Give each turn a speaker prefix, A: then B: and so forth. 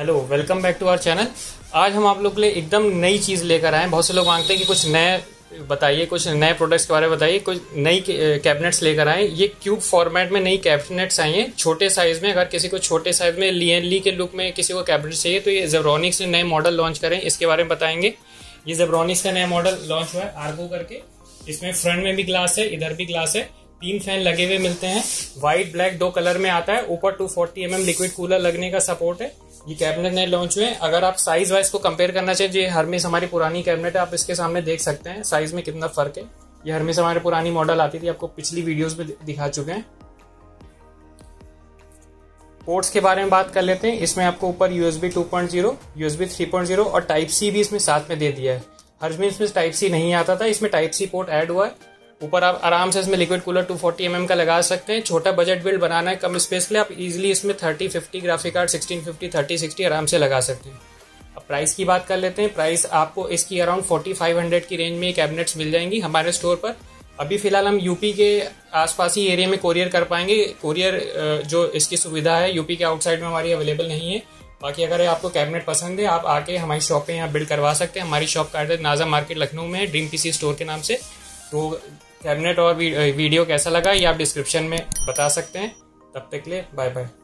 A: Hello, welcome back to our channel. आज हम आप लोग के लिए एकदम नई चीज़ लेकर आए हैं। बहुत से लोग मांगते हैं कि कुछ नए बताइए, कुछ नए प्रोडक्ट्स के बारे में बताइए, कुछ नई कैबिनेट्स लेकर आए। ये क्यूब फॉर्मेट में नई कैबिनेट्स आई हैं, छोटे साइज़ में। अगर किसी को छोटे साइज़ में ली के लुक में किसी को कैबिनेट चाहिए तो ये जेब्रॉनिक्स ने नए मॉडल लॉन्च करें, इसके बारे में बताएंगे। ये जेब्रॉनिक्स का नया मॉडल लॉन्च हुआ है आर्गो करके। इसमें फ्रंट में भी ग्लास है, इधर भी ग्लास है। 3 फैन लगे हुए मिलते हैं, व्हाइट ब्लैक 2 कलर में आता है। ऊपर 240 mm लिक्विड कूलर लगने का सपोर्ट है। ये कैबिनेट नए लॉन्च हुए हैं। अगर आप साइज वाइज को कंपेयर करना चाहिए, ये हरमेस हमारी पुरानी कैबिनेट है, आप इसके सामने देख सकते हैं साइज में कितना फर्क है। ये हरमेस हमारी पुरानी मॉडल आती थी, आपको पिछली वीडियोस में दिखा चुके हैं। पोर्ट्स के बारे में बात कर लेते हैं। इसमें आपको ऊपर USB 2.0, USB 3.0 और टाइप सी भी इसमें साथ में दे दिया है। हरमेस में टाइप सी नहीं आता था, इसमें टाइप सी पोर्ट ऐड हुआ है। ऊपर आप आराम से इसमें लिक्विड कूलर 240 mm का लगा सकते हैं। छोटा बजट बिल्ड बनाना है, कम स्पेस के लिए, आप इजीली इसमें 3050 ग्राफिक कार्ड 1650 3060 आराम से लगा सकते हैं। अब प्राइस की बात कर लेते हैं। प्राइस आपको इसकी अराउंड 4500 की रेंज में ये कैबिनेट्स मिल जाएंगी हमारे स्टोर पर। अभी फिलहाल हम यूपी के आसपास ही एरिया में कोरियर कर पाएंगे। कोरियर जो इसकी सुविधा है यूपी के आउटसाइड में हमारी अवेलेबल नहीं है। बाकी अगर आपको कैबिनेट पसंद है, आप आके हमारी शॉप पे यहाँ बिल्ड करवा सकते हैं। हमारी शॉप का एड्रेस नाजा मार्केट लखनऊ में है, ड्रीम पीसी स्टोर के नाम से। तो कैबिनेट और वीडियो कैसा लगा ये आप डिस्क्रिप्शन में बता सकते हैं। तब तक के लिए बाय बाय।